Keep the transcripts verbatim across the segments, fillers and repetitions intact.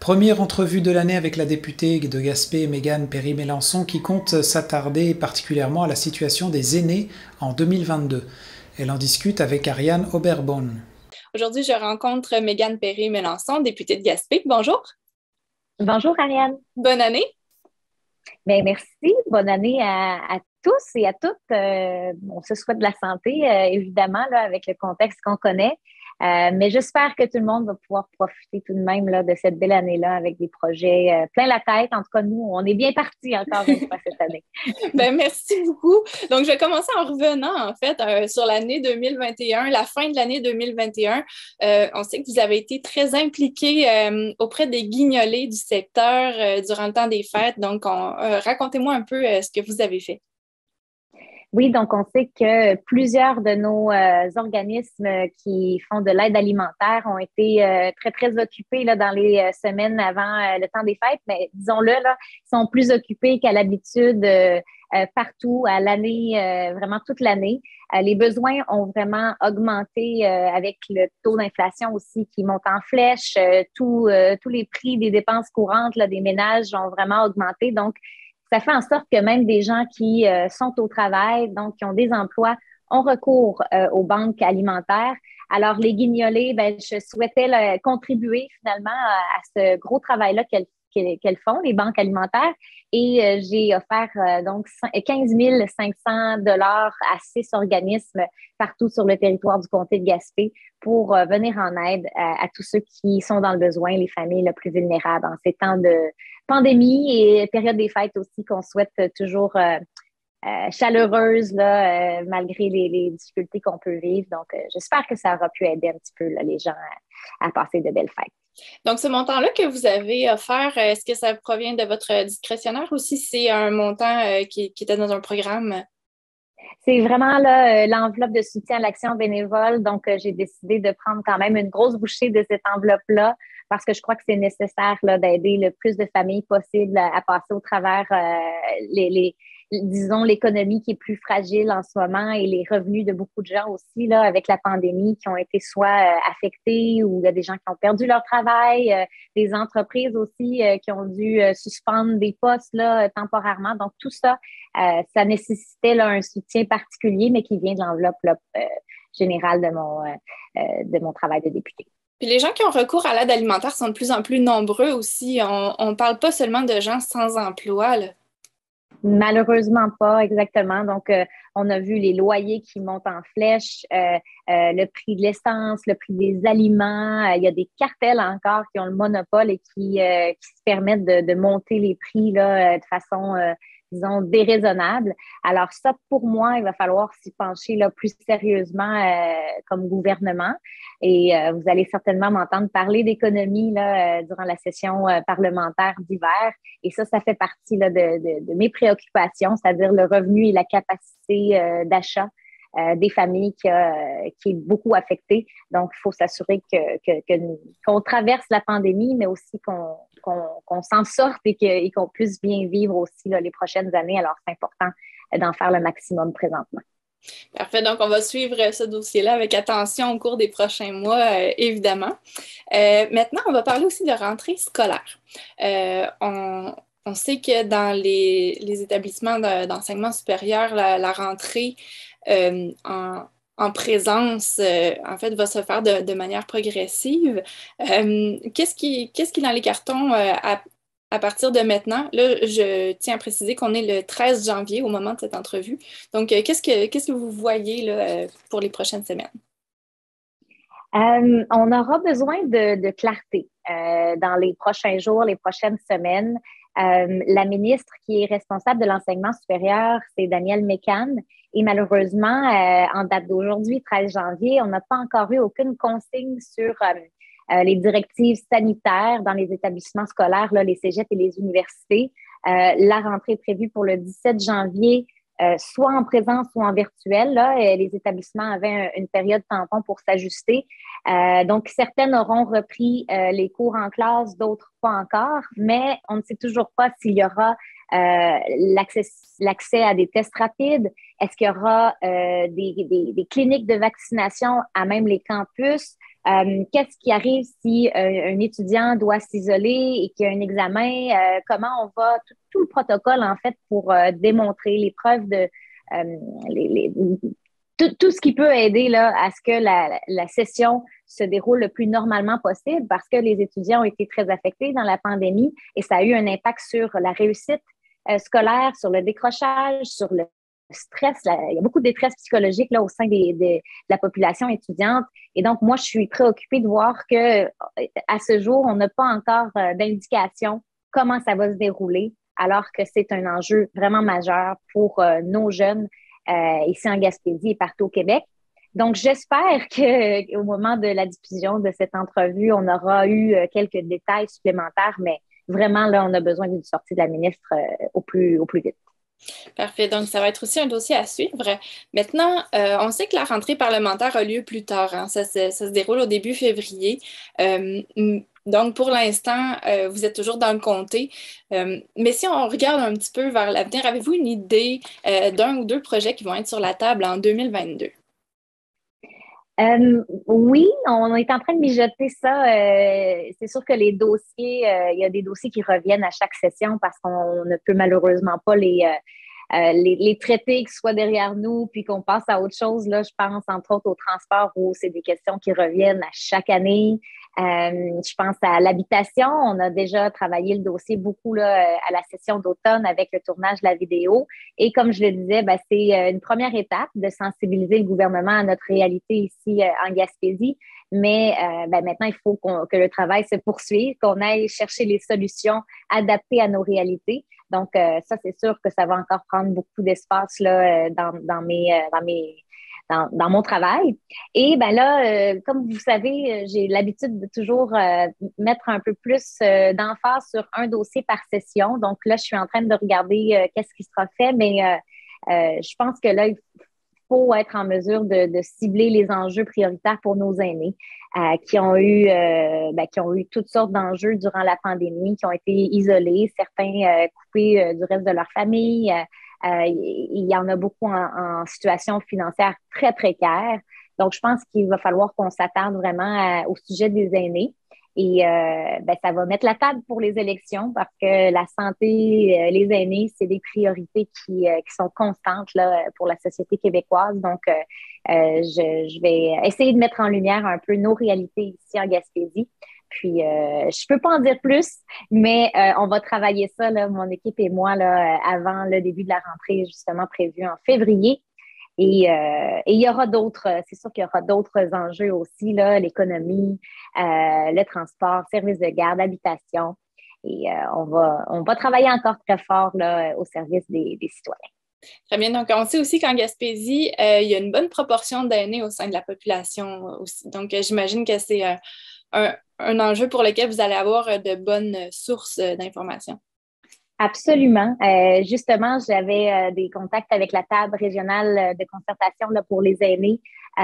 Première entrevue de l'année avec la députée de Gaspé, Mégane Perry-Mélançon, qui compte s'attarder particulièrement à la situation des aînés en deux mille vingt-deux. Elle en discute avec Ariane Oberborn. Aujourd'hui, je rencontre Mégane Perry-Mélançon, députée de Gaspé. Bonjour. Bonjour Ariane. Bonne année. Bien, merci. Bonne année à, à tous et à toutes. Euh, on se souhaite de la santé, euh, évidemment, là, avec le contexte qu'on connaît. Euh, mais j'espère que tout le monde va pouvoir profiter tout de même là, de cette belle année-là avec des projets euh, plein la tête. En tout cas, nous, on est bien partis encore une fois cette année. Ben, merci beaucoup. Donc, je vais commencer en revenant, en fait, euh, sur l'année deux mille vingt et un, la fin de l'année deux mille vingt et un. Euh, on sait que vous avez été très impliqué euh, auprès des guignolés du secteur euh, durant le temps des fêtes. Donc, on, euh, racontez-moi un peu euh, ce que vous avez fait. Oui, donc on sait que plusieurs de nos euh, organismes qui font de l'aide alimentaire ont été euh, très, très occupés là, dans les euh, semaines avant euh, le temps des fêtes, mais disons-le, là, ils sont plus occupés qu'à l'habitude euh, euh, partout, à l'année, euh, vraiment toute l'année. Euh, les besoins ont vraiment augmenté euh, avec le taux d'inflation aussi qui monte en flèche. Euh, tout, euh, tous les prix des dépenses courantes là, des ménages ont vraiment augmenté. Donc, ça fait en sorte que même des gens qui euh, sont au travail, donc qui ont des emplois, ont recours euh, aux banques alimentaires. Alors, les guignolés, ben, je souhaitais là, contribuer finalement à, à ce gros travail-là qu'elles qu'elles, qu'elles font, les banques alimentaires. Et euh, j'ai offert euh, donc quinze mille cinq cents dollars à six organismes partout sur le territoire du comté de Gaspé pour euh, venir en aide à, à tous ceux qui sont dans le besoin, les familles les plus vulnérables en ces temps de pandémie et période des fêtes aussi qu'on souhaite toujours euh, euh, chaleureuse là, euh, malgré les, les difficultés qu'on peut vivre. Donc, euh, j'espère que ça aura pu aider un petit peu là, les gens à, à passer de belles fêtes. Donc, ce montant-là que vous avez offert, est-ce que ça provient de votre discrétionnaire ou si c'est un montant euh, qui, qui était dans un programme? C'est vraiment là, euh, l'enveloppe de soutien à l'action bénévole. Donc, euh, j'ai décidé de prendre quand même une grosse bouchée de cette enveloppe-là parce que je crois que c'est nécessaire là, d'aider le plus de familles possible à, à passer au travers euh, les, les, disons, l'économie qui est plus fragile en ce moment et les revenus de beaucoup de gens aussi là, avec la pandémie qui ont été soit euh, affectés ou il y a des gens qui ont perdu leur travail, euh, des entreprises aussi euh, qui ont dû euh, suspendre des postes là, temporairement. Donc, tout ça, euh, ça nécessitait là, un soutien particulier, mais qui vient de l'enveloppe là, euh, générale de mon, euh, de mon travail de député. Puis les gens qui ont recours à l'aide alimentaire sont de plus en plus nombreux aussi. On ne parle pas seulement de gens sans emploi, là. Malheureusement pas, exactement. Donc, euh, on a vu les loyers qui montent en flèche, euh, euh, le prix de l'essence, le prix des aliments. Euh, il y a des cartels encore qui ont le monopole et qui, euh, qui se permettent de, de monter les prix là, de façon, euh, disons, déraisonnable. Alors ça, pour moi, il va falloir s'y pencher là, plus sérieusement euh, comme gouvernement. Et euh, vous allez certainement m'entendre parler d'économie là, euh, durant la session euh, parlementaire d'hiver. Et ça, ça fait partie là, de, de, de mes préoccupations, c'est-à-dire le revenu et la capacité euh, d'achat euh, des familles qui, a, qui est beaucoup affectée. Donc, il faut s'assurer que, que, que nous, qu'on traverse la pandémie, mais aussi qu'on, qu'on, qu'on s'en sorte et, que, et qu'on puisse bien vivre aussi là, les prochaines années. Alors, c'est important d'en faire le maximum présentement. Parfait. Donc, on va suivre ce dossier-là avec attention au cours des prochains mois, euh, évidemment. Euh, maintenant, on va parler aussi de rentrée scolaire. Euh, on, on sait que dans les, les établissements de, d'enseignement supérieur, la, la rentrée euh, en, en présence, euh, en fait, va se faire de, de manière progressive. Euh, qu'est-ce qui, qu'est-ce qui est dans les cartons euh, à, à partir de maintenant? Là, je tiens à préciser qu'on est le treize janvier au moment de cette entrevue. Donc, euh, qu'est-ce que, qu'est-ce que vous voyez là, euh, pour les prochaines semaines? Euh, on aura besoin de, de clarté euh, dans les prochains jours, les prochaines semaines. Euh, la ministre qui est responsable de l'enseignement supérieur, c'est Danielle Mécan. Et malheureusement, euh, en date d'aujourd'hui, treize janvier, on n'a pas encore eu aucune consigne sur euh, euh, les directives sanitaires dans les établissements scolaires, là, les cégeps et les universités. Euh, la rentrée est prévue pour le dix-sept janvier. Euh, soit en présence ou en virtuel. Là, et les établissements avaient un, une période tampon pour s'ajuster. Euh, donc, certaines auront repris euh, les cours en classe, d'autres pas encore, mais on ne sait toujours pas s'il y aura euh, l'accès, l'accès à des tests rapides. Est-ce qu'il y aura euh, des, des, des cliniques de vaccination à même les campus? Euh, qu'est-ce qui arrive si euh, un étudiant doit s'isoler et qu'il y a un examen? Euh, comment on va, tout, tout le protocole, en fait, pour euh, démontrer les preuves de euh, les, les, tout, tout ce qui peut aider là, à ce que la, la session se déroule le plus normalement possible parce que les étudiants ont été très affectés dans la pandémie et ça a eu un impact sur la réussite euh, scolaire, sur le décrochage, sur le stress. Là, il y a beaucoup de détresse psychologique là, au sein des, des, de la population étudiante. Et donc, moi, je suis préoccupée de voir que à ce jour, on n'a pas encore euh, d'indication comment ça va se dérouler, alors que c'est un enjeu vraiment majeur pour euh, nos jeunes euh, ici en Gaspésie et partout au Québec. Donc, j'espère qu'au moment de la diffusion de cette entrevue, on aura eu euh, quelques détails supplémentaires, mais vraiment, là, on a besoin d'une sortie de la ministre euh, au plus, au plus vite. Parfait. Donc, ça va être aussi un dossier à suivre. Maintenant, euh, on sait que la rentrée parlementaire a lieu plus tard. Hein. Ça, ça, ça se déroule au début février. Euh, donc, pour l'instant, euh, vous êtes toujours dans le comté. Euh, mais si on regarde un petit peu vers l'avenir, avez-vous une idée euh, d'un ou deux projets qui vont être sur la table en deux mille vingt-deux? Euh, oui, on est en train de mijoter ça. Euh, c'est sûr que les dossiers, euh, il y a des dossiers qui reviennent à chaque session parce qu'on ne peut malheureusement pas les, euh, euh, les, les traiter qui soient derrière nous puis qu'on passe à autre chose. Là, je pense entre autres au transport où c'est des questions qui reviennent à chaque année. Euh, je pense à l'habitation. On a déjà travaillé le dossier beaucoup là, à la session d'automne avec le tournage de la vidéo. Et comme je le disais, ben, c'est une première étape de sensibiliser le gouvernement à notre réalité ici euh, en Gaspésie. Mais euh, ben, maintenant, il faut qu'on, que le travail se poursuive, qu'on aille chercher les solutions adaptées à nos réalités. Donc, euh, ça, c'est sûr que ça va encore prendre beaucoup d'espace là, dans, dans mes, dans mes Dans, dans mon travail. Et ben là, euh, comme vous savez, j'ai l'habitude de toujours euh, mettre un peu plus euh, d'emphase sur un dossier par session. Donc là, je suis en train de regarder euh, qu'est-ce qui sera fait, mais euh, euh, je pense que là, il faut être en mesure de, de cibler les enjeux prioritaires pour nos aînés euh, qui ont eu euh, ben, qui ont eu toutes sortes d'enjeux durant la pandémie, qui ont été isolés, certains euh, coupés euh, du reste de leur famille. Euh, Euh, il y en a beaucoup en, en situation financière très précaire. Donc, je pense qu'il va falloir qu'on s'attarde vraiment à, au sujet des aînés. Et euh, ben, ça va mettre la table pour les élections parce que la santé, euh, les aînés, c'est des priorités qui, euh, qui sont constantes là, pour la société québécoise. Donc, euh, euh, je, je vais essayer de mettre en lumière un peu nos réalités ici en Gaspésie. Puis, euh, je peux pas en dire plus, mais euh, on va travailler ça, là, mon équipe et moi, là, avant le début de la rentrée, justement prévue en février. Et, euh, et il y aura d'autres, c'est sûr qu'il y aura d'autres enjeux aussi, là, l'économie, euh, le transport, services de garde, habitation. Et euh, on va, on va travailler encore très fort là, au service des, des citoyens. Très bien. Donc, on sait aussi qu'en Gaspésie, euh, il y a une bonne proportion d'aînés au sein de la population aussi. Donc, euh, j'imagine que c'est euh, un, un enjeu pour lequel vous allez avoir de bonnes sources d'informations. Absolument. Euh, justement, j'avais euh, des contacts avec la table régionale de concertation là, pour les aînés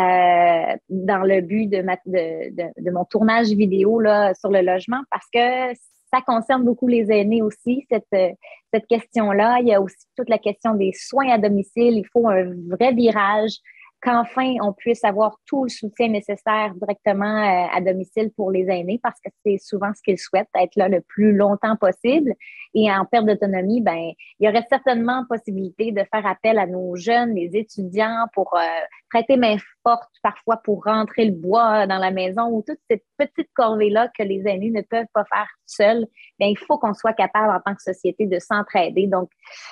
euh, dans le but de, ma, de, de, de mon tournage vidéo là, sur le logement parce que ça concerne beaucoup les aînés aussi, cette, cette question-là. Il y a aussi toute la question des soins à domicile. Il faut un vrai virage, qu'enfin on puisse avoir tout le soutien nécessaire directement euh, à domicile pour les aînés parce que c'est souvent ce qu'ils souhaitent, être là le plus longtemps possible. Et en perte d'autonomie, ben, il y aurait certainement possibilité de faire appel à nos jeunes, les étudiants pour euh, prêter main forte parfois pour rentrer le bois dans la maison ou toute cette petite corvée-là que les aînés ne peuvent pas faire seuls. Bien, il faut qu'on soit capable en tant que société de s'entraider. Donc,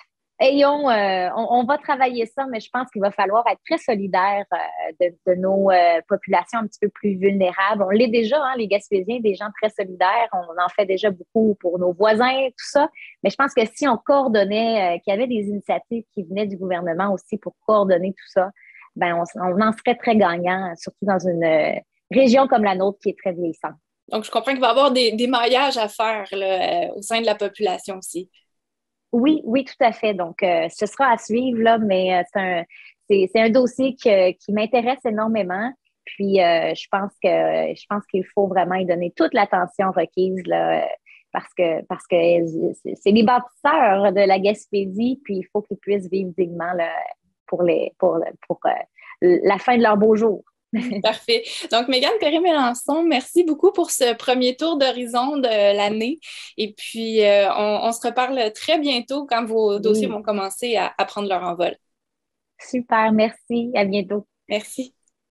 Ayons, euh, on, on va travailler ça, mais je pense qu'il va falloir être très solidaire euh, de, de nos euh, populations un petit peu plus vulnérables. On l'est déjà, hein, les Gaspésiens, des gens très solidaires. On en fait déjà beaucoup pour nos voisins, tout ça. Mais je pense que si on coordonnait, euh, qu'il y avait des initiatives qui venaient du gouvernement aussi pour coordonner tout ça, ben on, on en serait très gagnant, surtout dans une euh, région comme la nôtre qui est très vieillissante. Donc, je comprends qu'il va y avoir des, des maillages à faire là, euh, au sein de la population aussi. Oui, oui, tout à fait. Donc, euh, ce sera à suivre, là, mais euh, c'est un, c'est, c'est un dossier que, qui m'intéresse énormément. Puis, euh, je pense que je pense qu'il faut vraiment y donner toute l'attention requise, là, parce que parce que c'est, c'est les bâtisseurs de la Gaspésie, puis il faut qu'ils puissent vivre dignement là, pour les pour pour euh, la fin de leur beau jour. Parfait. Donc, Mégane Perry-Melançon, merci beaucoup pour ce premier tour d'horizon de l'année. Et puis, euh, on, on se reparle très bientôt quand vos dossiers Oui. vont commencer à, à prendre leur envol. Super, merci. À bientôt. Merci.